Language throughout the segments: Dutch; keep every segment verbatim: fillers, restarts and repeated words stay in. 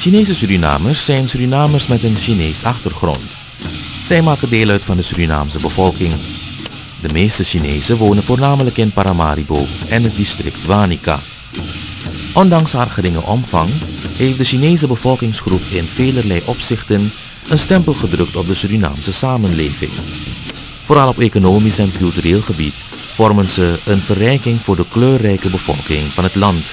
Chinese Surinamers zijn Surinamers met een Chinees achtergrond. Zij maken deel uit van de Surinaamse bevolking. De meeste Chinezen wonen voornamelijk in Paramaribo en het district Wanica. Ondanks haar geringe omvang heeft de Chinese bevolkingsgroep in velerlei opzichten een stempel gedrukt op de Surinaamse samenleving. Vooral op economisch en cultureel gebied vormen ze een verrijking voor de kleurrijke bevolking van het land.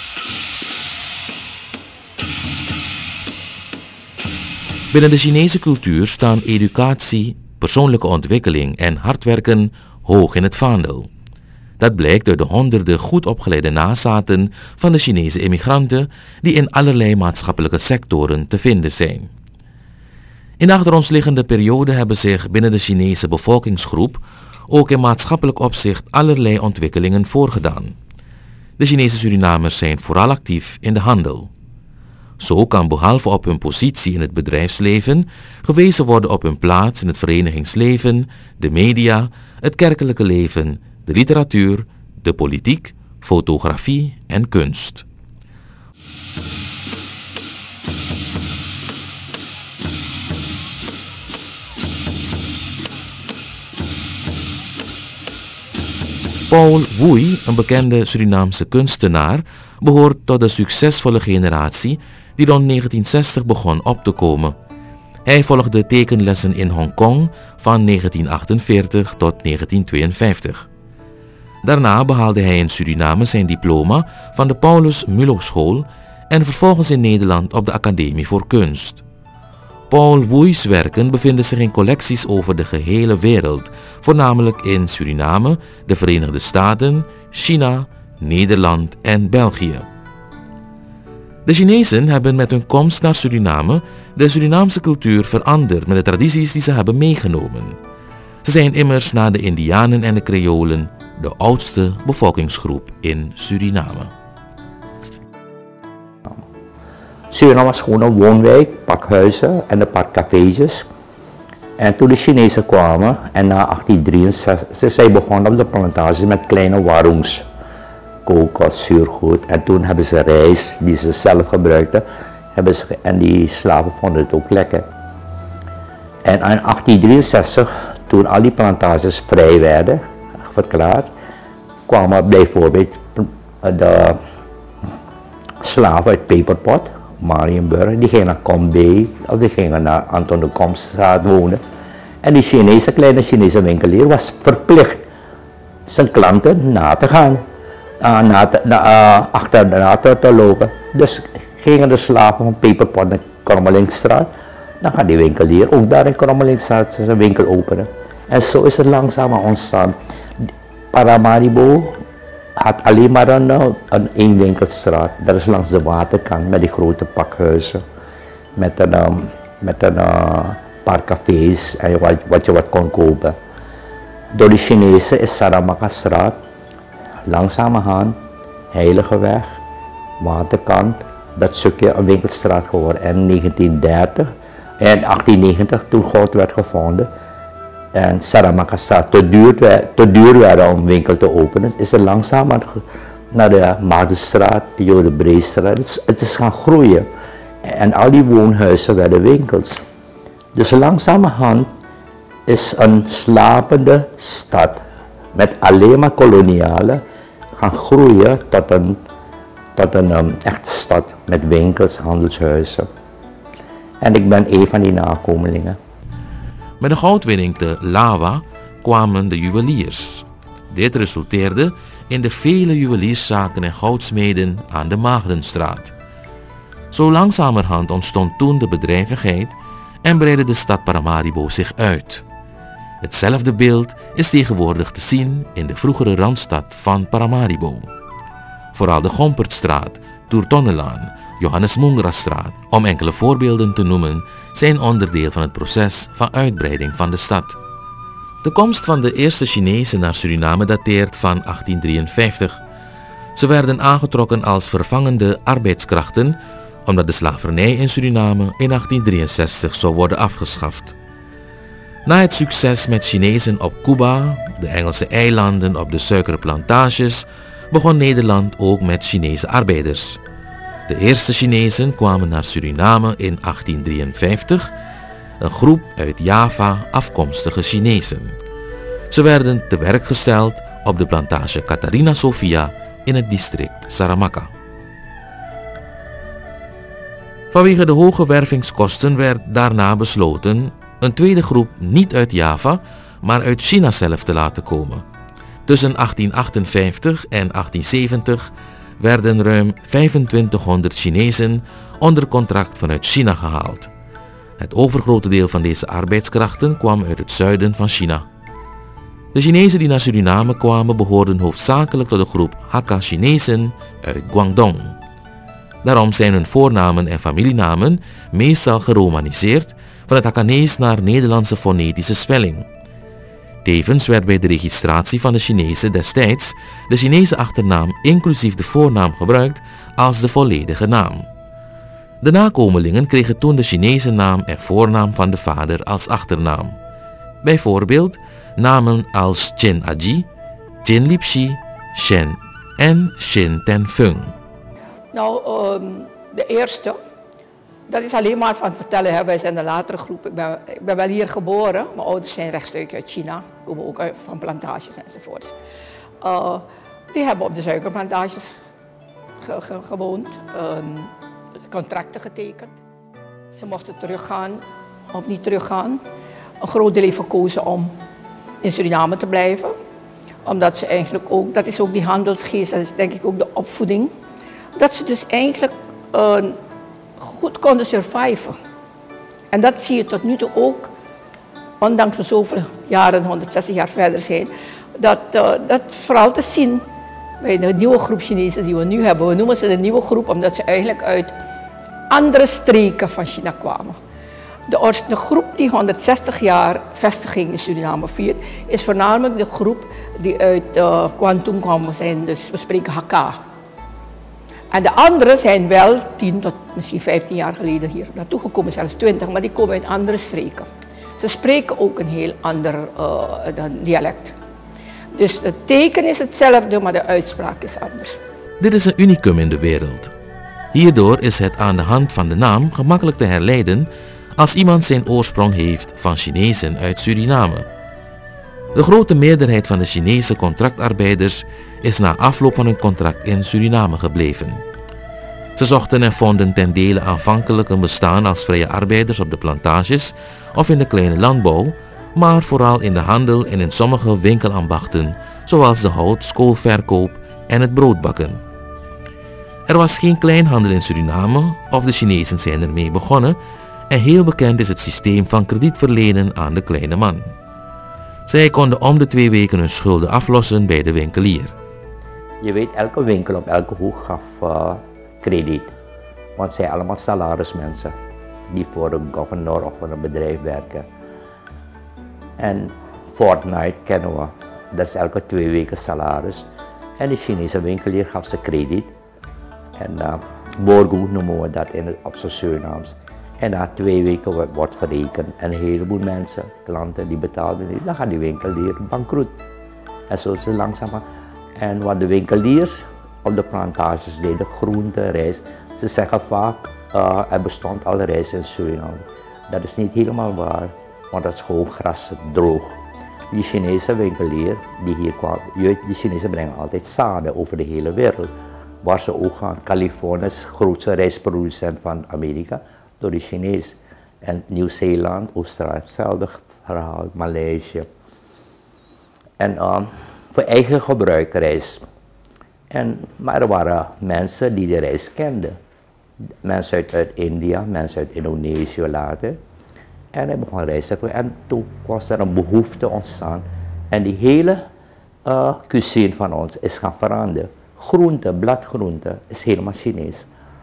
Binnen de Chinese cultuur staan educatie, persoonlijke ontwikkeling en hard werken hoog in het vaandel. Dat blijkt uit de honderden goed opgeleide nazaten van de Chinese immigranten die in allerlei maatschappelijke sectoren te vinden zijn. In de achter ons liggende periode hebben zich binnen de Chinese bevolkingsgroep ook in maatschappelijk opzicht allerlei ontwikkelingen voorgedaan. De Chinese Surinamers zijn vooral actief in de handel. Zo kan behalve op hun positie in het bedrijfsleven gewezen worden op hun plaats in het verenigingsleven, de media, het kerkelijke leven, de literatuur, de politiek, fotografie en kunst. Paul Woei, een bekende Surinaamse kunstenaar, behoort tot de succesvolle generatie die rond negentien zestig begon op te komen. Hij volgde tekenlessen in Hongkong van negentien achtenveertig tot negentien tweeënvijftig. Daarna behaalde hij in Suriname zijn diploma van de Paulus Mulo School en vervolgens in Nederland op de Academie voor Kunst. Paul Woei's werken bevinden zich in collecties over de gehele wereld, voornamelijk in Suriname, de Verenigde Staten, China, Nederland en België. De Chinezen hebben met hun komst naar Suriname de Surinaamse cultuur veranderd met de tradities die ze hebben meegenomen. Ze zijn immers na de Indianen en de Creolen de oudste bevolkingsgroep in Suriname. Suriname was gewoon een woonwijk, pakhuizen en een paar cafeetjes. En toen de Chinezen kwamen en na achttien drieënzestig, zij begonnen op de plantages met kleine warungs, kokos, zuurgoed. En toen hebben ze rijst die ze zelf gebruikten, hebben ze, en die slaven vonden het ook lekker. En in achttien drieënzestig, toen al die plantages vrij werden verklaard, kwamen bijvoorbeeld de slaven uit Peperpot, Marienburg, die gingen naar Combe of die gingen naar Anton de Komstraat wonen. En die Chinese, kleine Chinese winkelier was verplicht zijn klanten na te gaan, uh, na te, uh, achter de te, te lopen. Dus gingen de slaven van Peperpot naar Krommelingstraat, dan gaat die winkelier ook daar in Krommelingstraat zijn winkel openen. En zo is het langzaam ontstaan. Paramaribo had alleen maar een, een eenwinkelstraat. Dat is langs de waterkant met die grote pakhuizen. Met een, um, met een uh, paar cafés en wat, wat je wat kon kopen. Door de Chinezen is Saramaka-straat langzamerhand, Heiligeweg, waterkant, dat stukje een winkelstraat geworden. En negentien dertig en achttien negentig toen goud werd gevonden. En Saramaka-straat te duur, te duur werd om een winkel te openen, is er langzaam naar de Maartenstraat, Jodenbreestraat. Het, het is gaan groeien. En al die woonhuizen werden winkels. Dus langzamerhand is een slapende stad met alleen maar kolonialen gaan groeien tot een, tot een um, echte stad met winkels, handelshuizen. En ik ben een van die nakomelingen. Met de goudwinning te Lawa kwamen de juweliers. Dit resulteerde in de vele juwelierszaken en goudsmeden aan de Maagdenstraat. Zo langzamerhand ontstond toen de bedrijvigheid en breidde de stad Paramaribo zich uit. Hetzelfde beeld is tegenwoordig te zien in de vroegere randstad van Paramaribo. Vooral de Gompertstraat, Toertonnelaan, Johannes Mungrastraat, om enkele voorbeelden te noemen, zijn onderdeel van het proces van uitbreiding van de stad. De komst van de eerste Chinezen naar Suriname dateert van achttien drieënvijftig. Ze werden aangetrokken als vervangende arbeidskrachten, omdat de slavernij in Suriname in achttien drieënzestig zou worden afgeschaft. Na het succes met Chinezen op Cuba, de Engelse eilanden op de suikerplantages, begon Nederland ook met Chinese arbeiders. De eerste Chinezen kwamen naar Suriname in achttien drieënvijftig, een groep uit Java afkomstige Chinezen. Ze werden te werk gesteld op de plantage Catarina Sofia in het district Saramacca. Vanwege de hoge wervingskosten werd daarna besloten een tweede groep niet uit Java, maar uit China zelf te laten komen. Tussen achttien achtenvijftig en achttien zeventig werden ruim vijfentwintighonderd Chinezen onder contract vanuit China gehaald. Het overgrote deel van deze arbeidskrachten kwam uit het zuiden van China. De Chinezen die naar Suriname kwamen behoorden hoofdzakelijk tot de groep Hakka-Chinezen uit Guangdong. Daarom zijn hun voornamen en familienamen meestal geromaniseerd van het Hakkanees naar Nederlandse fonetische spelling. Tevens werd bij de registratie van de Chinezen destijds de Chinese achternaam inclusief de voornaam gebruikt als de volledige naam. De nakomelingen kregen toen de Chinese naam en voornaam van de vader als achternaam. Bijvoorbeeld namen als Chen Aji, Chen Lipshi, Shen en Shen Tenfeng. Nou, um, de eerste, dat is alleen maar van vertellen. Hè. Wij zijn een latere groep. Ik ben, ik ben wel hier geboren. Mijn ouders zijn rechtstreeks uit China. Komen ook uit, van plantages enzovoort. Uh, die hebben op de suikerplantages ge, ge, gewoond. Um, contracten getekend. Ze mochten teruggaan of niet teruggaan. Een groot deel heeft gekozen om in Suriname te blijven. Omdat ze eigenlijk ook, dat is ook die handelsgeest, dat is denk ik ook de opvoeding. Dat ze dus eigenlijk uh, goed konden surviven. En dat zie je tot nu toe ook, ondanks we zoveel jaren, honderdzestig jaar verder zijn, dat, uh, dat vooral te zien bij de nieuwe groep Chinezen die we nu hebben. We noemen ze de nieuwe groep omdat ze eigenlijk uit andere streken van China kwamen. De, de groep die honderdzestig jaar vestiging in Suriname viert, is voornamelijk de groep die uit uh, Kwantung kwam, zijn, dus we spreken Hakka. En de anderen zijn wel tien tot misschien vijftien jaar geleden hier naartoe gekomen, zelfs twintig, maar die komen uit andere streken. Ze spreken ook een heel ander uh, dialect. Dus het teken is hetzelfde, maar de uitspraak is anders. Dit is een unicum in de wereld. Hierdoor is het aan de hand van de naam gemakkelijk te herleiden als iemand zijn oorsprong heeft van Chinezen uit Suriname. De grote meerderheid van de Chinese contractarbeiders is na afloop van hun contract in Suriname gebleven. Ze zochten en vonden ten dele aanvankelijk een bestaan als vrije arbeiders op de plantages of in de kleine landbouw, maar vooral in de handel en in sommige winkelambachten, zoals de hout, koolverkoop en het broodbakken. Er was geen kleinhandel in Suriname, of de Chinezen zijn ermee begonnen, en heel bekend is het systeem van krediet verlenen aan de kleine man. Zij konden om de twee weken hun schulden aflossen bij de winkelier. Je weet, elke winkel op elke hoek gaf uh, krediet. Want zij allemaal salarismensen die voor een governor of voor een bedrijf werken. En Fortnite kennen we, dat is elke twee weken salaris. En de Chinese winkelier gaf ze krediet. En uh, borgo noemen we dat in het, op zijn Surinaams. En na twee weken wordt, wordt verrekend. En een heleboel mensen, klanten, die betaalden niet. Dan gaat die winkelier bankroet. En zo is het langzaam. En wat de winkeliers op de plantages deden, groente, rijst. Ze zeggen vaak, uh, er bestond al rijst in Suriname. Dat is niet helemaal waar, want dat is gewoon gras, droog. Die Chinese winkelier die hier kwam, die Chinezen brengen altijd zaden over de hele wereld. Waar ze ook gaan, Californië is de grootste rijstproducent van Amerika, door de Chinees. En Nieuw-Zeeland, Australië, hetzelfde verhaal, Maleisië. En uh, voor eigen gebruik rijst. En, maar er waren mensen die de rijst kenden. Mensen uit, uit India, mensen uit Indonesië later. En hij begon rijst te en toen was er een behoefte ontstaan. En die hele uh, cuisine van ons is gaan veranderen. Groente, bladgroente is helemaal Chinees.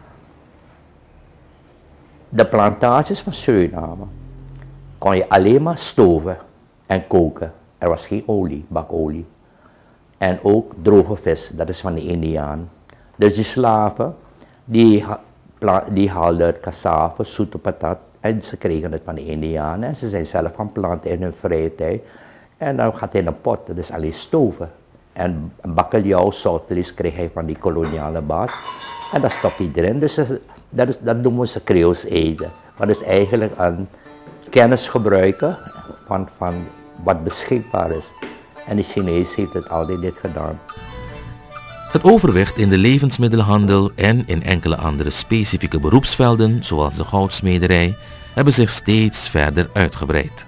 De plantages van Suriname kon je alleen maar stoven en koken. Er was geen olie, bakolie. En ook droge vis, dat is van de Indiaan. Dus die slaven, die, die haalden cassave, zoete patat. En ze kregen het van de Indianen. En ze zijn zelf gaan planten in hun vrije tijd. En dan gaat hij in een pot, dat is alleen stoven. En bakkeljauw, zoutvlees kreeg hij van die koloniale baas. En dat stopt hij erin. Dus dat, is, dat noemen ze Creools eten. Dat is eigenlijk een kennis gebruiken van, van wat beschikbaar is. En de Chinees heeft het altijd dit gedaan. Het overwicht in de levensmiddelenhandel en in enkele andere specifieke beroepsvelden, zoals de goudsmederij, hebben zich steeds verder uitgebreid.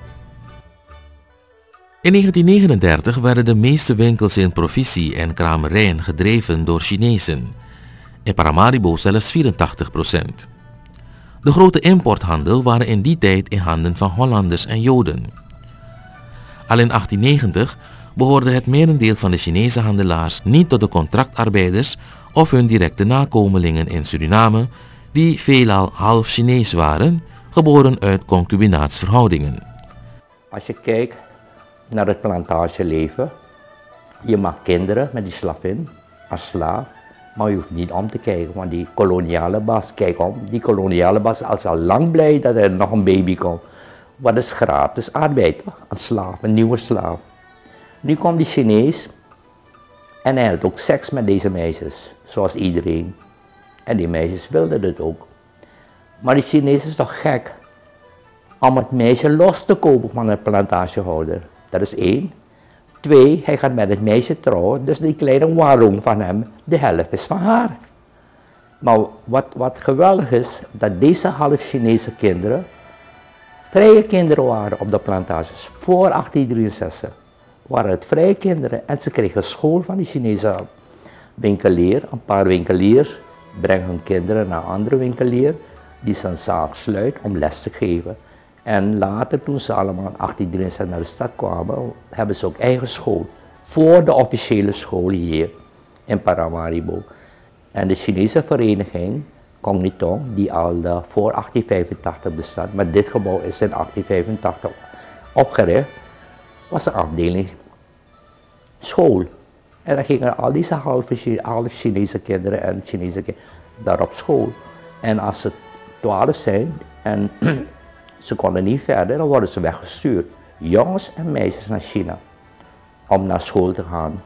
In negentien negenendertig werden de meeste winkels in provincie en kramerijen gedreven door Chinezen. In Paramaribo zelfs vierentachtig procent. De grote importhandel waren in die tijd in handen van Hollanders en Joden. Al in achttien negentig behoorde het merendeel van de Chinese handelaars niet tot de contractarbeiders of hun directe nakomelingen in Suriname, die veelal half Chinees waren, geboren uit concubinaatsverhoudingen. Als je kijkt naar het plantageleven, je mag kinderen met die slavin als slaaf, maar je hoeft niet om te kijken, want die koloniale baas, kijk om, die koloniale baas is al lang blij dat er nog een baby komt. Wat is gratis arbeid, een slaaf, een nieuwe slaaf. Nu komt die Chinees en hij had ook seks met deze meisjes, zoals iedereen. En die meisjes wilden het ook. Maar die Chinees is toch gek om het meisje los te kopen van een plantagehouder. Dat is één. Twee, hij gaat met het meisje trouwen, dus die kleine warong van hem, de helft is van haar. Maar wat, wat geweldig is, dat deze half Chinese kinderen vrije kinderen waren op de plantages. Voor achttien drieënzestig waren het vrije kinderen en ze kregen school van die Chinese winkelier. Een paar winkeliers brengen hun kinderen naar een andere winkelier die zijn zaak sluit om les te geven. En later, toen ze allemaal in achttien drieënzestig naar de stad kwamen, hebben ze ook eigen school. Voor de officiële school hier in Paramaribo. En de Chinese vereniging, Kongnitong, die al uh, voor achttien vijfentachtig bestaat, maar dit gebouw is in achttien vijfentachtig opgericht, was een afdeling school. En dan gingen al deze halve, halve Chinese kinderen en Chinese kinderen daar op school. En als ze twaalf zijn en ze konden niet verder, dan worden ze weggestuurd. Jongens en meisjes naar China. Om naar school te gaan.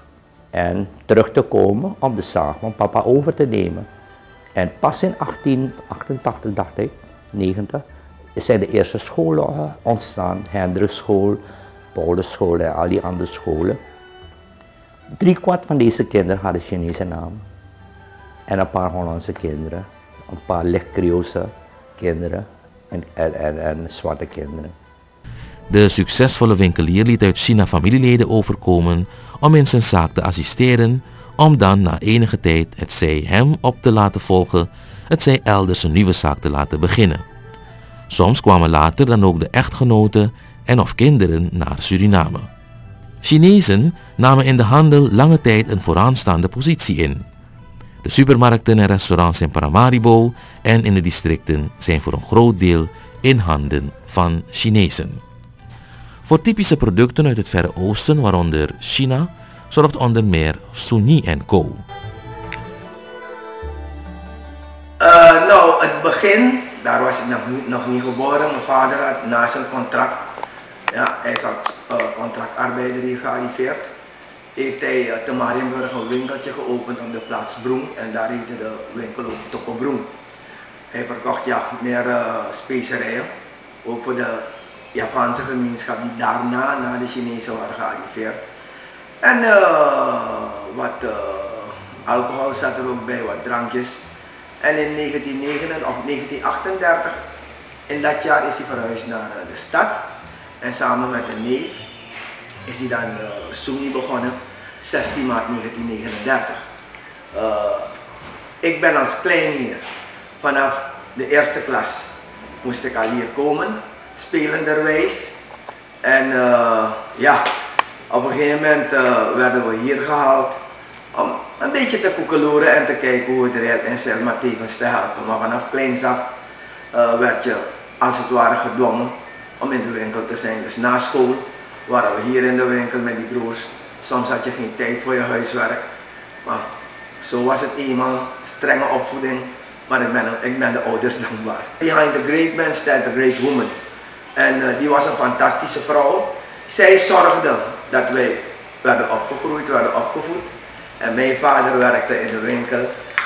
En terug te komen om de zaak van papa over te nemen. En pas in achttien achtentachtig, dacht ik, negentig, zijn de eerste scholen ontstaan. Hendrikschool, Paulusschool en al die andere scholen. Drie kwart van deze kinderen hadden Chinese namen. En een paar Hollandse kinderen. Een paar licht Creoolse kinderen. En, en, en, en zwarte kinderen. De succesvolle winkelier liet uit China familieleden overkomen om in zijn zaak te assisteren, om dan na enige tijd het zij hem op te laten volgen, het zij elders een nieuwe zaak te laten beginnen. Soms kwamen later dan ook de echtgenoten en of kinderen naar Suriname. Chinezen namen in de handel lange tijd een vooraanstaande positie in. De supermarkten en restaurants in Paramaribo en in de districten zijn voor een groot deel in handen van Chinezen. Voor typische producten uit het Verre Oosten, waaronder China, zorgt onder meer Sunyi en Co. Uh, nou, het begin, daar was ik nog niet, nog niet geboren. Mijn vader had na zijn contract, ja, hij is als uh, contractarbeider hier gearriveerd, heeft hij uh, te Marienburg een winkeltje geopend op de plaats Broem en daar heette de winkel ook Toko Broem. Hij verkocht ja, meer uh, specerijen, ook voor de Javaanse gemeenschap die daarna naar de Chinezen waren gearriveerd. En uh, wat uh, alcohol zat er ook bij, wat drankjes. En in negentien negenennegentig of negentien achtendertig, in dat jaar is hij verhuisd naar uh, de stad. En samen met een neef is hij dan uh, Sunyi begonnen, zestien maart negentien negenendertig. Uh, ik ben als klein hier, vanaf de eerste klas moest ik al hier komen, spelenderwijs. En uh, ja, op een gegeven moment uh, werden we hier gehaald om een beetje te koekeloeren en te kijken hoe het eruit en zelf maar tevens te helpen. Maar vanaf kleins af uh, werd je als het ware gedwongen om in de winkel te zijn. Dus na school waren we hier in de winkel met die broers. Soms had je geen tijd voor je huiswerk. Maar zo was het eenmaal, strenge opvoeding. Maar ik ben, ik ben de ouders dankbaar. Behind the great man stands a great woman. En uh, die was een fantastische vrouw. Zij zorgde dat wij werden opgegroeid, werden opgevoed. En mijn vader werkte in de winkel.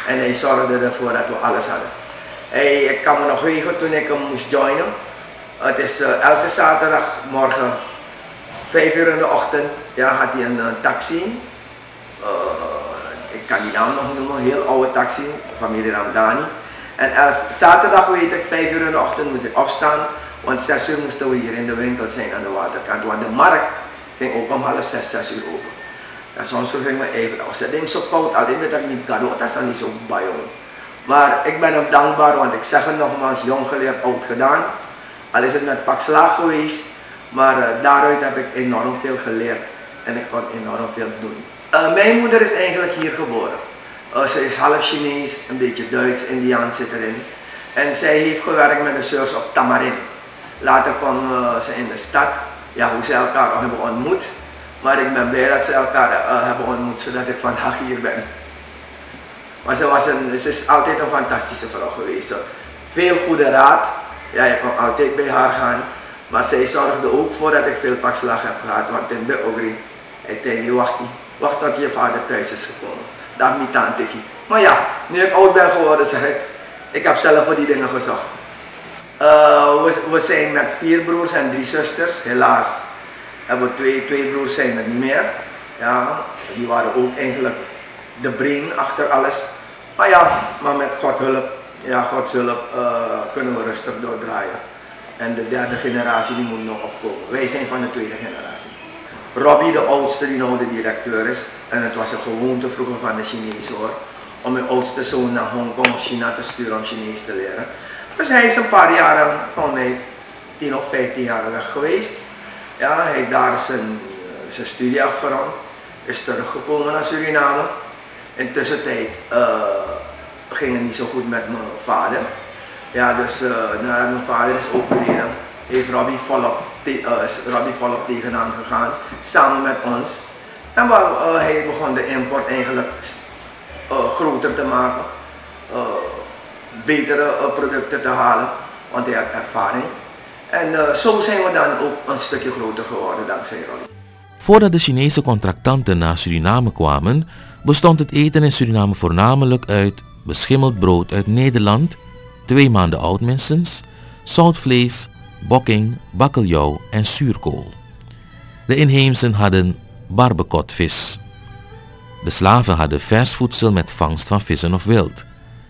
En hij zorgde ervoor dat we alles hadden. Hij, ik kan me nog heugen toen ik hem moest joinen. Het is uh, elke zaterdagmorgen, vijf uur in de ochtend, ja, had hij een uh, taxi. Uh, ik kan die naam nog noemen, een heel oude taxi, familie Ramdani. En elf, zaterdag weet ik, vijf uur in de ochtend moest ik opstaan, want zes uur moesten we hier in de winkel zijn aan de waterkant. Want de markt ging ook om half zes, zes uur open. En soms ging ik me even, als het ding zo koud, alleen met dat ik niet kan doen, dat is dan niet zo bij jongen. Maar ik ben hem dankbaar, want ik zeg het nogmaals, jong geleerd, oud gedaan. Al is het met pak slaag geweest, maar uh, daaruit heb ik enorm veel geleerd en ik kon enorm veel doen. Uh, mijn moeder is eigenlijk hier geboren. Uh, ze is half Chinees, een beetje Duits, Indiaans zit erin. En zij heeft gewerkt met de zeurs op Tamarin. Later kwam uh, ze in de stad, ja, hoe ze elkaar hebben ontmoet. Maar ik ben blij dat ze elkaar uh, hebben ontmoet, zodat ik vandaag hier ben. Maar ze, was een, ze is altijd een fantastische vrouw geweest. Veel goede raad. Ja, je kon altijd bij haar gaan. Maar zij zorgde ook voor dat ik veel pakslag heb gehad. Want in de Ogri, ik denk niet, wacht niet. Wacht tot je vader thuis is gekomen. Dat niet aan tikkie. Maar ja, nu ik oud ben geworden, zeg ik, ik heb zelf voor die dingen gezocht. Uh, we, we zijn met vier broers en drie zusters. Helaas hebben we twee, twee broers zijn er niet meer. Ja, die waren ook eigenlijk de brain achter alles. Maar ja, maar met God hulp, ja, Gods hulp uh, kunnen we rustig doordraaien. En de derde generatie die moet nog opkomen. Wij zijn van de tweede generatie. Robbie, de oudste, die nou de directeur is. En het was een gewoonte vroeger van de Chinezen hoor. Om mijn oudste zoon naar Hongkong of China te sturen om Chinees te leren. Dus hij is een paar jaren, van mij tien of vijftien jaar weg geweest. Ja, hij heeft daar zijn, zijn studie afgerond. Is teruggekomen naar Suriname. Intussen tijd uh, ging het niet zo goed met mijn vader. Ja, dus uh, nadat mijn vader is overleden, heeft Robbie volop, te, uh, is Robbie volop tegenaan gegaan, samen met ons. En waar, uh, hij begon de import eigenlijk uh, groter te maken, uh, betere uh, producten te halen, want hij had ervaring. En uh, zo zijn we dan ook een stukje groter geworden dankzij Robbie. Voordat de Chinese contractanten naar Suriname kwamen, bestond het eten in Suriname voornamelijk uit beschimmeld brood uit Nederland, twee maanden oud minstens, zoutvlees, bokking, bakkeljauw en zuurkool. De inheemsen hadden barbecotvis. De slaven hadden vers voedsel met vangst van vissen of wild.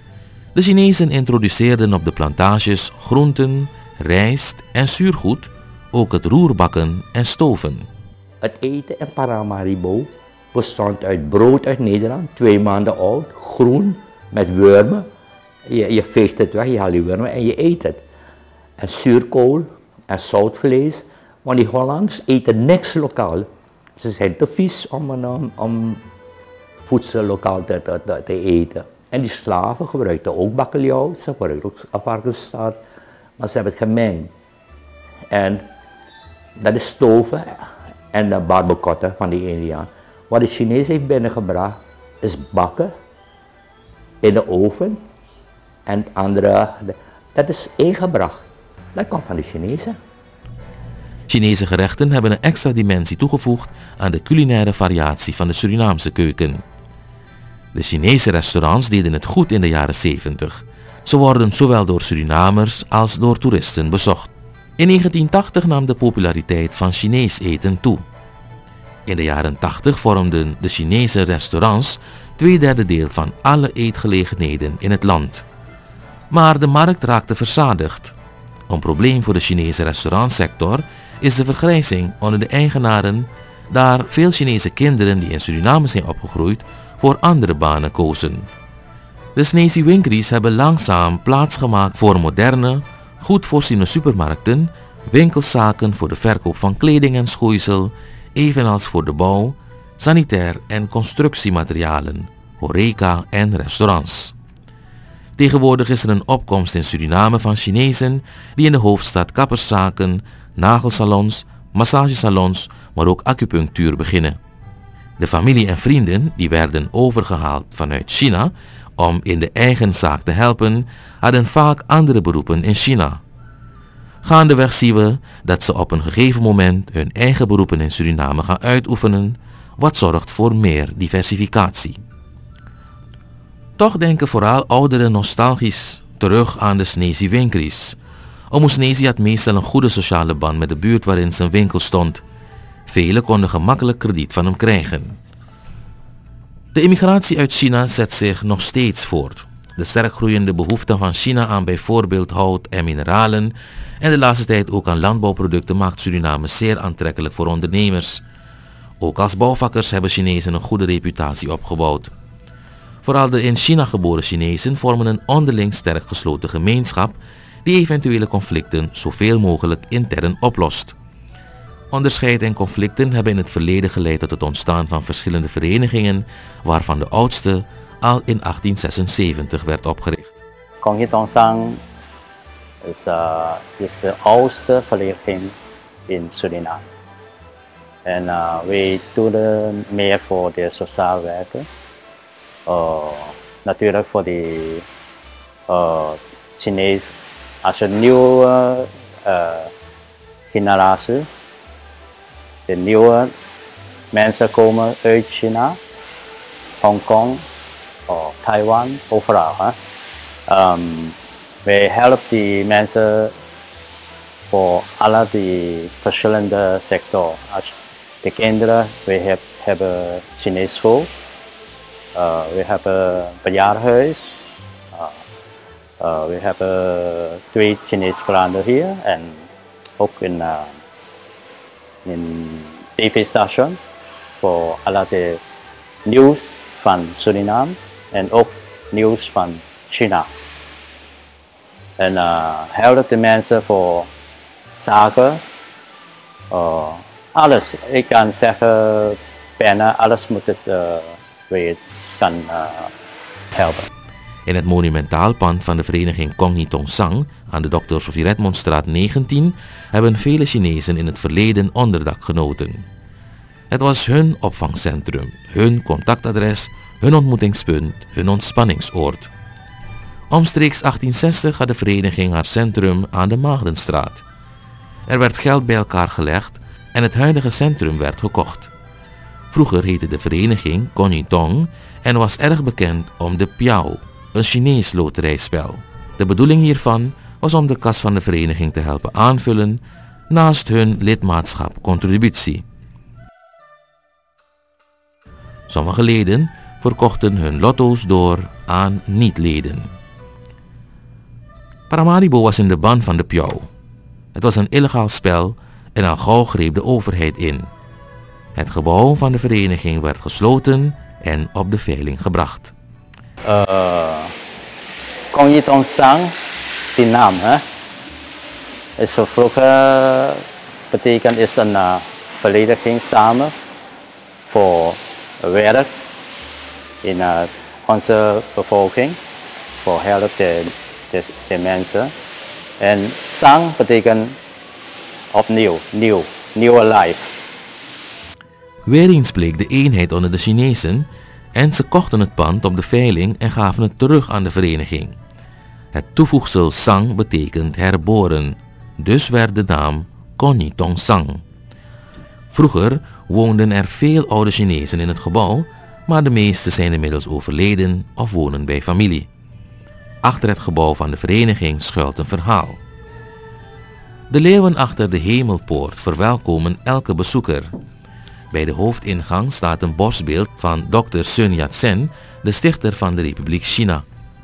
De Chinezen introduceerden op de plantages groenten, rijst en zuurgoed, ook het roerbakken en stoven. Het eten in Paramaribo bestond uit brood uit Nederland, twee maanden oud, groen, met wormen. Je, je veegt het weg, je haalt die wormen en je eet het. En zuurkool en zoutvlees, want die Hollanders eten niks lokaal. Ze zijn te vies om, om, om voedsel lokaal te, te, te eten. En die slaven gebruikten ook bakkeljauw, ze gebruikten ook varkensstaart, maar ze hebben het gemengd. En dat is stoven en de barbecotten van die Indiaan. Wat de Chinees heeft binnengebracht is bakken in de oven en het andere, dat is ingebracht. Dat komt van de Chinezen. Chinese gerechten hebben een extra dimensie toegevoegd aan de culinaire variatie van de Surinaamse keuken. De Chinese restaurants deden het goed in de jaren zeventig. Ze worden zowel door Surinamers als door toeristen bezocht. In negentien tachtig nam de populariteit van Chinees eten toe. In de jaren tachtig vormden de Chinese restaurants twee derde deel van alle eetgelegenheden in het land. Maar de markt raakte verzadigd. Een probleem voor de Chinese restaurantsector is de vergrijzing onder de eigenaren, daar veel Chinese kinderen die in Suriname zijn opgegroeid voor andere banen kozen. De Snezi Winkries hebben langzaam plaatsgemaakt voor moderne, goed voorziene supermarkten, winkelzaken voor de verkoop van kleding en schoeisel, evenals voor de bouw, sanitair en constructiematerialen, horeca en restaurants. Tegenwoordig is er een opkomst in Suriname van Chinezen die in de hoofdstad kapperszaken, nagelsalons, massagesalons, maar ook acupunctuur beginnen. De familie en vrienden die werden overgehaald vanuit China om in de eigen zaak te helpen, hadden vaak andere beroepen in China. Gaandeweg zien we dat ze op een gegeven moment hun eigen beroepen in Suriname gaan uitoefenen, wat zorgt voor meer diversificatie. Toch denken vooral ouderen nostalgisch terug aan de Snezi winkelies. Omo Snezi had meestal een goede sociale band met de buurt waarin zijn winkel stond. Velen konden gemakkelijk krediet van hem krijgen. De immigratie uit China zet zich nog steeds voort. De sterk groeiende behoefte van China aan bijvoorbeeld hout en mineralen en de laatste tijd ook aan landbouwproducten maakt Suriname zeer aantrekkelijk voor ondernemers. Ook als bouwvakkers hebben Chinezen een goede reputatie opgebouwd. Vooral de in China geboren Chinezen vormen een onderling sterk gesloten gemeenschap die eventuele conflicten zoveel mogelijk intern oplost. Onderscheid en conflicten hebben in het verleden geleid tot het ontstaan van verschillende verenigingen, waarvan de oudste al in achttien zesenzeventig werd opgericht. Kong Yi Tong Sang is, uh, is de oudste vereniging in Suriname. En uh, we doen meer voor de sociale werken. Uh, natuurlijk voor de uh, Chinees, als een nieuwe uh, generatie. De nieuwe mensen komen uit China, Hongkong, of Taiwan, overal. Hè? Um, we helpen die mensen voor alle die verschillende sectoren. Als de kinderen, we heb, hebben Chinese school, uh, we hebben bejaardenhuis, uh, uh, we hebben twee Chinese kranten hier en ook in uh, in T V-station voor alle de nieuws van Suriname en ook nieuws van China. En uh, helpen de mensen voor zaken, uh, alles. Ik kan zeggen, bijna alles moet het uh, we kan uh, helpen. In het monumentaal pand van de vereniging Kong Yi Tong Sang aan de dokter Sophie Redmondstraat negentien hebben vele Chinezen in het verleden onderdak genoten. Het was hun opvangcentrum, hun contactadres, hun ontmoetingspunt, hun ontspanningsoord. Omstreeks achttien zestig had de vereniging haar centrum aan de Maagdenstraat. Er werd geld bij elkaar gelegd en het huidige centrum werd gekocht. Vroeger heette de vereniging Kong Yi Tong en was erg bekend om de Piao, een Chinees loterijspel. De bedoeling hiervan was om de kas van de vereniging te helpen aanvullen naast hun lidmaatschapcontributie. Sommige leden verkochten hun lotto's door aan niet-leden. Paramaribo was in de ban van de Piao. Het was een illegaal spel en al gauw greep de overheid in. Het gebouw van de vereniging werd gesloten en op de veiling gebracht. Uh, Kong Yi Tong Sang, die naam, hè, is zo vroeger betekent is een uh, vereniging samen voor werk in uh, onze bevolking, voor helpen de, de, de mensen. En Sang betekent opnieuw, nieuw, nieuwe life. Weer eens bleek de eenheid onder de Chinezen en ze kochten het pand op de veiling en gaven het terug aan de vereniging. Het toevoegsel Sang betekent herboren, dus werd de naam Kong Yi Tong Sang. Vroeger woonden er veel oude Chinezen in het gebouw, maar de meeste zijn inmiddels overleden of wonen bij familie. Achter het gebouw van de vereniging schuilt een verhaal. De leeuwen achter de Hemelpoort verwelkomen elke bezoeker. Bij de hoofdingang staat een borstbeeld van dokter Sun Yat-sen, de stichter van de Republiek China.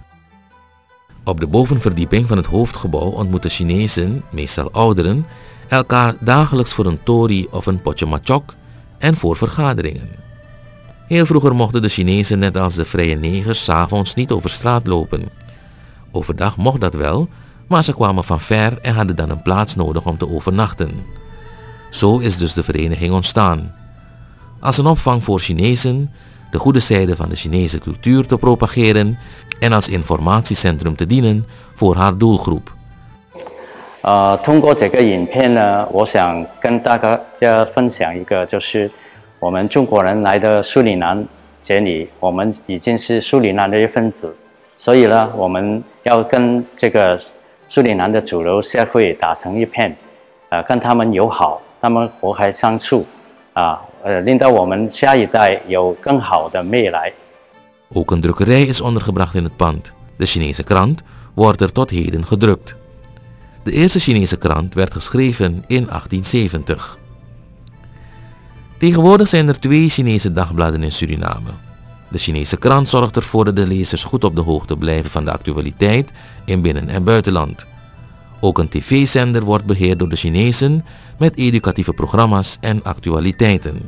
Op de bovenverdieping van het hoofdgebouw ontmoeten Chinezen, meestal ouderen, elkaar dagelijks voor een tori of een potje machok en voor vergaderingen. Heel vroeger mochten de Chinezen net als de vrije negers 's avonds niet over straat lopen. Overdag mocht dat wel, maar ze kwamen van ver en hadden dan een plaats nodig om te overnachten. Zo is dus de vereniging ontstaan. Als een opvang voor Chinezen, de goede zijde van de Chinese cultuur te propageren en als informatiecentrum te dienen voor haar doelgroep. 呃，通过这个影片呢，我想跟大家分享一个，就是我们中国人来的苏里南这里，我们已经是苏里南的一份子，所以呢，我们要跟这个苏里南的主流社会打成一片，呃，跟他们友好，他们和谐相处，啊，呃，令到我们下一代有更好的未来。 Ook een drukkerij is ondergebracht in het pand. De Chinese krant wordt er tot heden gedrukt. De eerste Chinese krant werd geschreven in achttienzeventig. Tegenwoordig zijn er twee Chinese dagbladen in Suriname. De Chinese krant zorgt ervoor dat de lezers goed op de hoogte blijven van de actualiteit in binnen- en buitenland. Ook een tv-zender wordt beheerd door de Chinezen met educatieve programma's en actualiteiten.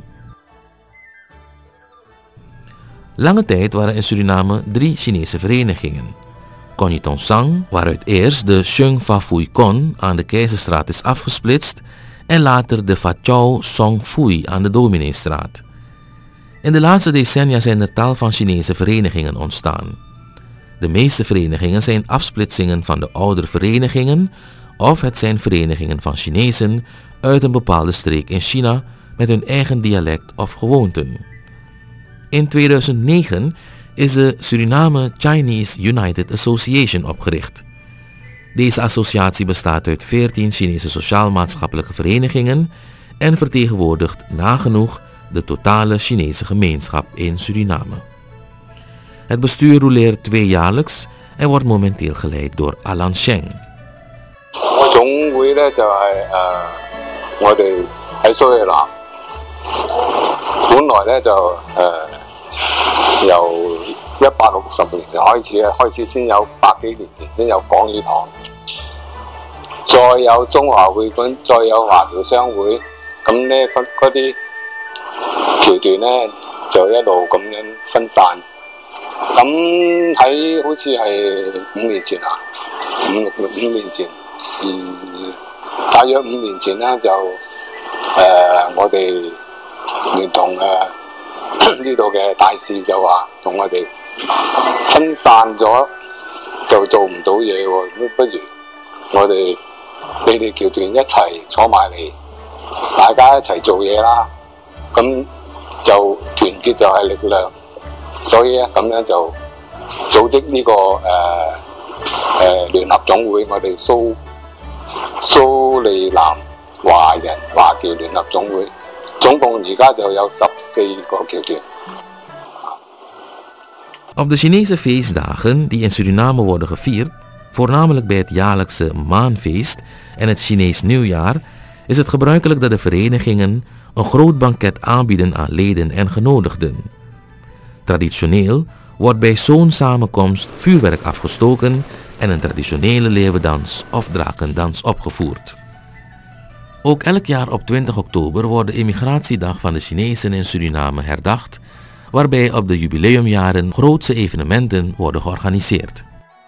Lange tijd waren in Suriname drie Chinese verenigingen. Konyitong Sang, waaruit eerst de Sheng Fa Fui Kon aan de Keizerstraat is afgesplitst en later de Fa Chao Song Fui aan de Domineestraat. In de laatste decennia zijn er tal van Chinese verenigingen ontstaan. De meeste verenigingen zijn afsplitsingen van de oudere verenigingen of het zijn verenigingen van Chinezen uit een bepaalde streek in China met hun eigen dialect of gewoonten. In tweeduizend negen is de Suriname Chinese United Association opgericht. Deze associatie bestaat uit veertien Chinese sociaal-maatschappelijke verenigingen en vertegenwoordigt nagenoeg de totale Chinese gemeenschap in Suriname. Het bestuur roleert tweejaarlijks en wordt momenteel geleid door Alan Sheng. 總會咧就係、是、誒、呃，我哋喺蘇里南，本來咧就誒、呃、由一百六十年前開始咧，開始先有百幾年前先有廣語堂，再有中華會館，再有華僑商會，咁咧嗰嗰啲橋段咧就一路咁樣分散。咁喺好似係五年前啊，五六五年前。 嗯，大約五年前咧就誒、呃，我哋聯同誒呢度嘅大使就話同我哋分散咗就做唔到嘢喎，不如我哋你哋橋段一齊坐埋嚟，大家一齊做嘢啦。咁就團結就係力量，所以咧咁樣就組織呢、這個誒誒聯合總會，我哋蘇。 蘇利南華人華僑聯合總會，總共而家就有十四個僑團。 Op de Chinese feestdagen die in Suriname worden gevierd, voornamelijk bij het jaarlijkse maanfeest en het Chinees nieuwjaar, is het gebruikelijk dat de verenigingen een groot banket aanbieden aan leden en genodigden. Traditioneel wordt bij zo'n samenkomst vuurwerk afgestoken en een traditionele leeuwendans of drakendans opgevoerd. Ook elk jaar op twintig oktober wordt de immigratiedag van de Chinezen in Suriname herdacht, waarbij op de jubileumjaren grootse evenementen worden georganiseerd.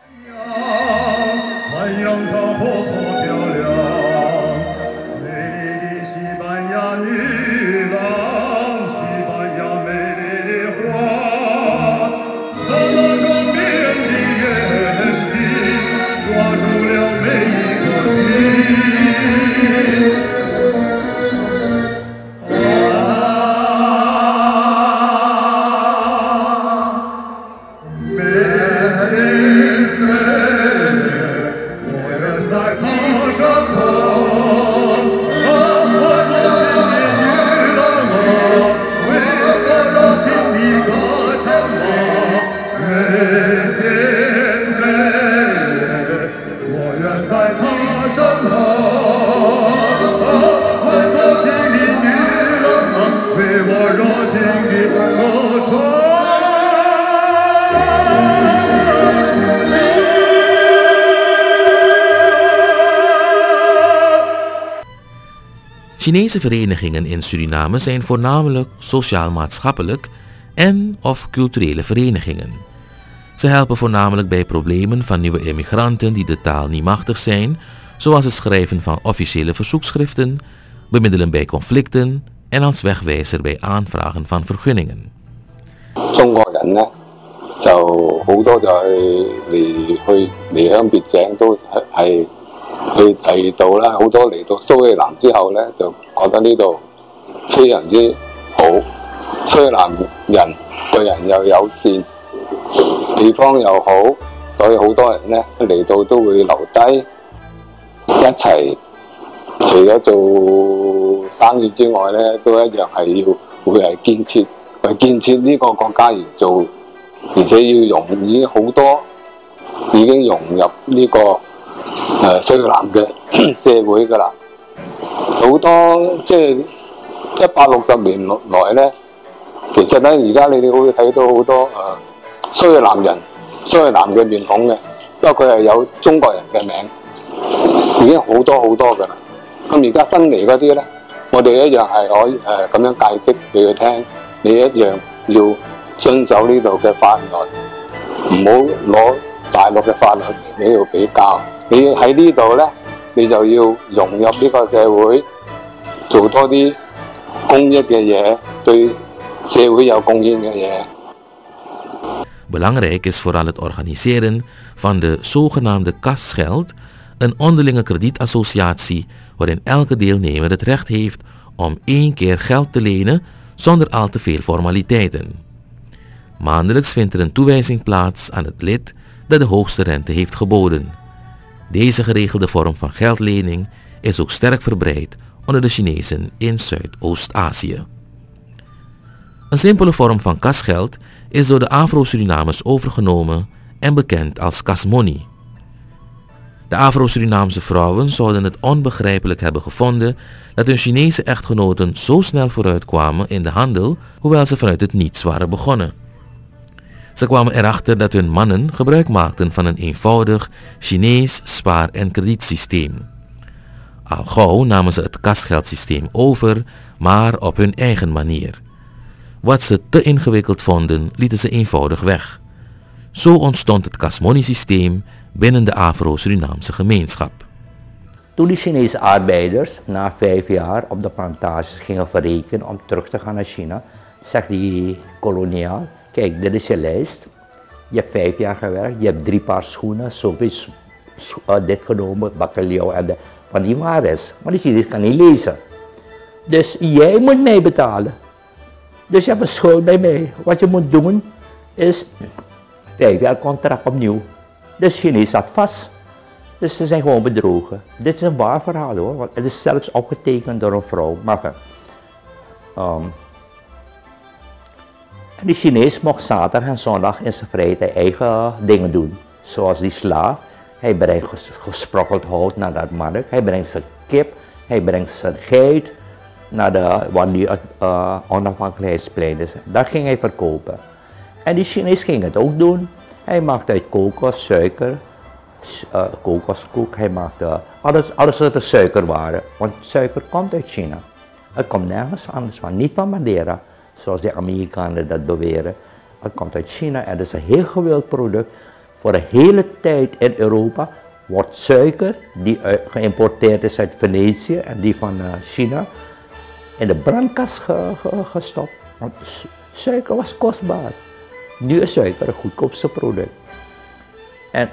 Chinese verenigingen in Suriname zijn voornamelijk sociaal-maatschappelijk en of culturele verenigingen. Ze helpen voornamelijk bij problemen van nieuwe immigranten die de taal niet machtig zijn, zoals het schrijven van officiële verzoekschriften, bemiddelen bij conflicten en als wegwijzer bij aanvragen van vergunningen. 中國人呢就好多就係離去離鄉別井都係。 去第二度啦，好多嚟到蘇里南之後咧，就覺得呢度非常之好。蘇里南人對人又友善，地方又好，所以好多人咧嚟到都會留低一齊。除咗做生意之外咧，都一樣係要會係建設為建設呢個國家而做而且要融已經好多已經融入呢、這個誒蘇格蘭嘅社會㗎啦。好多即係一百六十年來咧，其實咧而家你哋會睇到好多誒蘇格蘭人、蘇格蘭嘅面孔嘅，不過佢係有中國人嘅名，已經好多好多㗎啦。咁而家新嚟嗰啲咧，我哋一樣係可以誒咁樣解釋俾佢聽，你一樣要遵守呢度嘅法律，唔好攞大陸嘅法律嚟呢度比較。你喺呢度咧，你就要融入呢個社會，做多啲公益嘅嘢，對社會有貢獻嘅嘢。 Belangrijk is vooral het organiseren van de zogenaamde kasgeld, een onderlinge kredietassociatie waarin elke deelnemer het recht heeft om één keer geld te lenen zonder al te veel formaliteiten. Maandelijks vindt er een toewijzing plaats aan het lid dat de hoogste rente heeft geboden. Deze geregelde vorm van geldlening is ook sterk verbreid onder de Chinezen in Zuidoost-Azië. Een simpele vorm van kasgeld is door de Afro-Surinamers overgenomen en bekend als kasmoney. De Afro-Surinaamse vrouwen zouden het onbegrijpelijk hebben gevonden dat hun Chinese echtgenoten zo snel vooruitkwamen in de handel, hoewel ze vanuit het niets waren begonnen. Ze kwamen erachter dat hun mannen gebruik maakten van een eenvoudig Chinees spaar- en kredietsysteem. Al gauw namen ze het kasgeldsysteem over, maar op hun eigen manier. Wat ze te ingewikkeld vonden, lieten ze eenvoudig weg. Zo ontstond het kasmoney-systeem binnen de Afro-Surinaamse gemeenschap. Toen de Chinese arbeiders na vijf jaar op de plantages gingen verrekenen om terug te gaan naar China, zegt die koloniaal, kijk, dit is je lijst. Je hebt vijf jaar gewerkt, je hebt drie paar schoenen, zoveel uh, dit genomen, bakkelio en de, van die waar is. Maar de Chinees kan niet lezen. Dus jij moet mij betalen. Dus je hebt een schuld bij mij. Wat je moet doen is vijf jaar contract opnieuw. De Chinees zat vast. Dus ze zijn gewoon bedrogen. Dit is een waar verhaal hoor, want het is zelfs opgetekend door een vrouw. Maar enfin, um, en de Chinees mocht zaterdag en zondag in zijn vrijheid eigen dingen doen. Zoals die slaaf. Hij brengt ges gesprokkeld hout naar dat markt. Hij brengt zijn kip. Hij brengt zijn geit naar de, waar nu het uh, onafhankelijkheidsplein is. Daar ging hij verkopen. En die Chinees ging het ook doen. Hij maakte uit kokos, suiker, uh, kokoskoek. Hij maakte alles, alles wat de suikerwaren. Want suiker komt uit China. Het komt nergens anders van. Niet van Madeira, zoals de Amerikanen dat beweren. Het komt uit China en het is een heel gewild product. Voor de hele tijd in Europa wordt suiker, die geïmporteerd is uit Venetië en die van uh, China, in de brandkast ge, ge, gestopt. Want suiker was kostbaar. Nu is suiker het goedkoopste product. En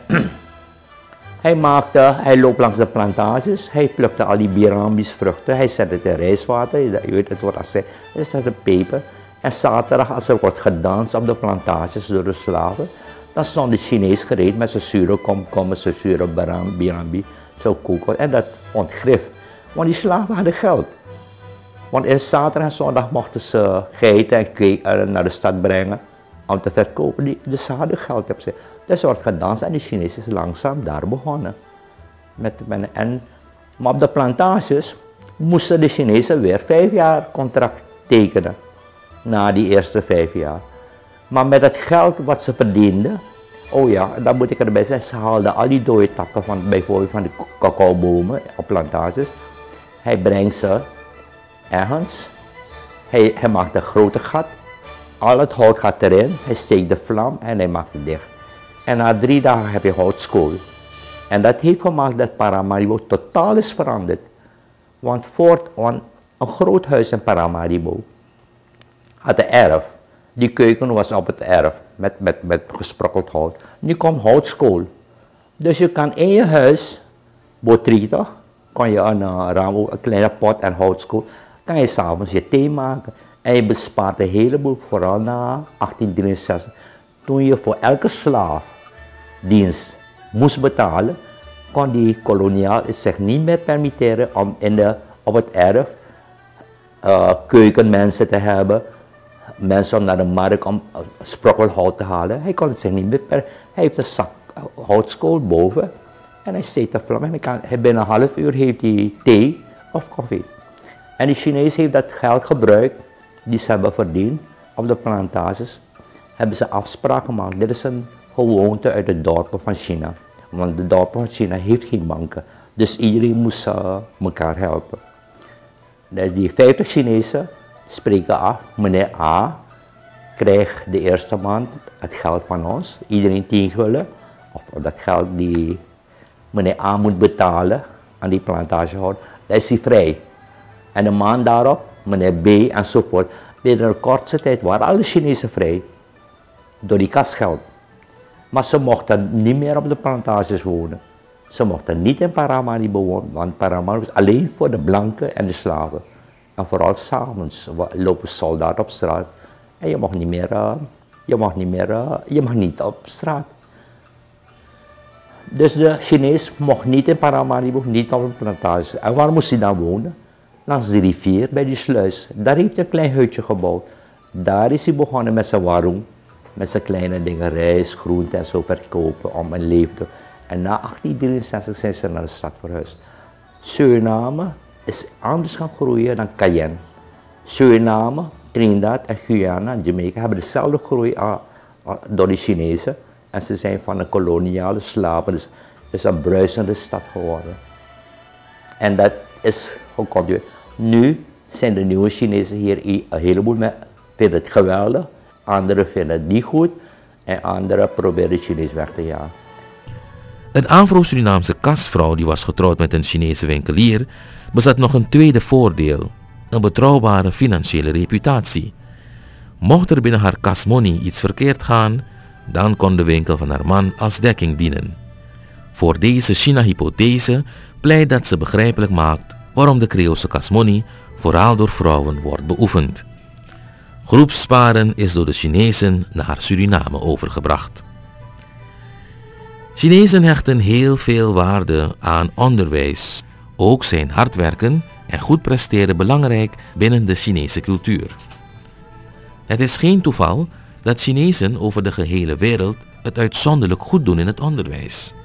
hij maakte, hij loopt langs de plantages, hij plukte al die birambis vruchten, hij zet het in rijstwater, je weet het wordt azijn, hij zet het peper. En zaterdag als er wordt gedanst op de plantages door de slaven, dan stond de Chinees gereed met zijn zure komkommer, zijn zure birambi, zo kokos en dat ontgrif. Want die slaven hadden geld. Want in zaterdag en zondag mochten ze geiten en kweek naar de stad brengen om te verkopen. Die, dus ze hadden geld. Dus er wordt gedanst en de Chinezen is langzaam daar begonnen. Met, met, en, maar op de plantages moesten de Chinezen weer vijf jaar contract tekenen. Na die eerste vijf jaar. Maar met het geld wat ze verdienden, oh ja, dan moet ik erbij zeggen, ze haalden al die dode takken van bijvoorbeeld van de cacaobomen op plantages. Hij brengt ze ergens, hij, hij maakt een grote gat, al het hout gaat erin, hij steekt de vlam en hij maakt het dicht. En na drie dagen heb je houtskool. En dat heeft gemaakt dat Paramaribo totaal is veranderd. Want voort, want een groot huis in Paramaribo had een erf. Die keuken was op het erf met, met, met gesprokkeld hout. Nu komt houtskool. Dus je kan in je huis, botrita, kan je een, uh, raam, een kleine pot en houtskool, kan je s'avonds je thee maken. En je bespaart een heleboel, vooral na achttien drieënzestig. Toen je voor elke slaaf dienst moest betalen, kon die koloniaal zich niet meer permitteren om in de, op het erf uh, keukenmensen te hebben, mensen om naar de markt om uh, sprokkelhout te halen. Hij kon het zich niet beperken. Hij heeft een zak houtskool boven en hij steekt de vlam en hij kan, hij binnen een half uur heeft hij thee of koffie. En de Chinees heeft dat geld gebruikt, die ze hebben verdiend op de plantages, hebben ze afspraken gemaakt. Dit is een gewoonte uit de dorpen van China. Want de dorpen van China heeft geen banken. Dus iedereen moest uh, elkaar helpen. Dus die vijftig Chinezen spreken af, meneer A krijgt de eerste maand het geld van ons, iedereen tien gulden, of dat geld die meneer A moet betalen aan die plantagehouder, dat is hij vrij. En de maand daarop, meneer B enzovoort. Binnen een korte tijd waren alle Chinezen vrij, door die kasgeld. Maar ze mochten niet meer op de plantages wonen. Ze mochten niet in Paramaribo bewonen, want Paramaribo is alleen voor de blanken en de slaven. En vooral s'avonds lopen soldaten op straat. En je mag niet meer, uh, je mag niet meer, uh, je mag niet op straat. Dus de Chinees mocht niet in Paramaribo, niet op een plantage. En waar moest hij dan wonen? Langs de rivier, bij die sluis. Daar heeft hij een klein hutje gebouwd. Daar is hij begonnen met zijn warung. Met zijn kleine dingen, rijst, groenten en zo verkopen om een leven te... En na achttien drieënzestig zijn ze naar de stad verhuisd. Suriname is anders gaan groeien dan Cayenne. Suriname, Trinidad en Guyana en Jamaica hebben dezelfde groei uh, uh, door de Chinezen. En ze zijn van een koloniale slaven, dus het is een bruisende stad geworden. En dat is gecontinueerd. Nu zijn de nieuwe Chinezen hier, een heleboel vinden het geweldig, anderen vinden het niet goed en anderen proberen de Chinees weg te jagen. Een Afro-Surinaamse kastvrouw die was getrouwd met een Chinese winkelier bezat nog een tweede voordeel, een betrouwbare financiële reputatie. Mocht er binnen haar kasmoney iets verkeerd gaan, dan kon de winkel van haar man als dekking dienen. Voor deze China-hypothese pleit dat ze begrijpelijk maakt waarom de Creoolse kasmoney vooral door vrouwen wordt beoefend. Groepssparen is door de Chinezen naar Suriname overgebracht. Chinezen hechten heel veel waarde aan onderwijs. Ook zijn hard werken en goed presteren belangrijk binnen de Chinese cultuur. Het is geen toeval dat Chinezen over de gehele wereld het uitzonderlijk goed doen in het onderwijs.